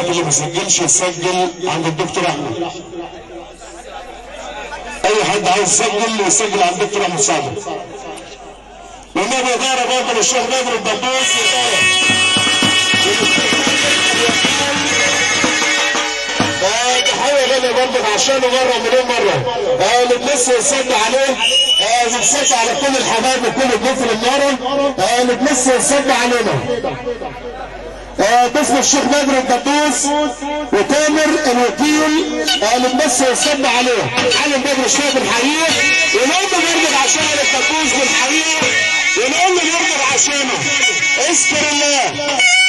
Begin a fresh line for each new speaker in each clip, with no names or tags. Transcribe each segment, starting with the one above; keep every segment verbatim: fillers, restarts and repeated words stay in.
الشباب اللي ما سجلش يسجل عند الدكتور احمد. اي حد عايز يسجل يسجل عند الدكتور احمد صابر. والنبي اداره برضه للشيخ بدر الدبوس اداره. تحيه غاليه برضه عشانه مره مليون مره. اللي بنسى يسد عليه بنسد على كل الحبايب وكل الضيوف اللي منورة. اللي بنسى يسد علينا باسم الشيخ بدر الدبوس وتامر الوكيل. اللي بنسى يسد عليه علم بدر الشيخ بنحييه ونقول له نرجع عشان الدبوس بنحييه ونقول له نرجع عشانه. اذكر الله.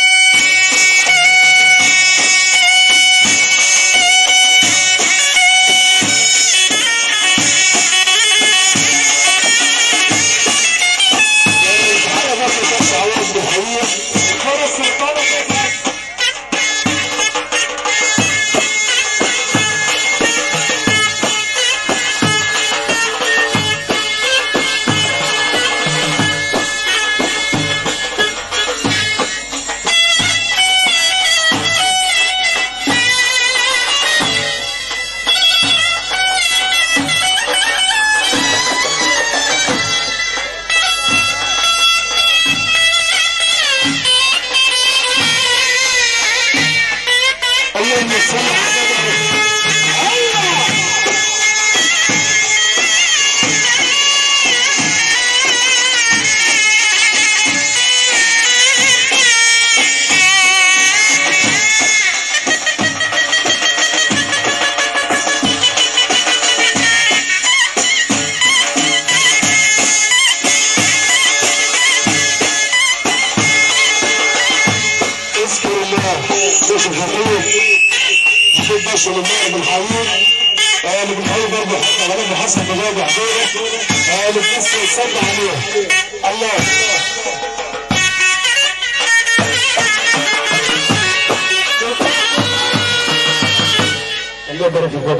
مش الحقيقي حبيب باشا للنائب بنحييه. اللي بنحييه برضه غالبا حسن بجاوب حضوره. اللي بس يصلي عليه الله. الله يبارك فيك.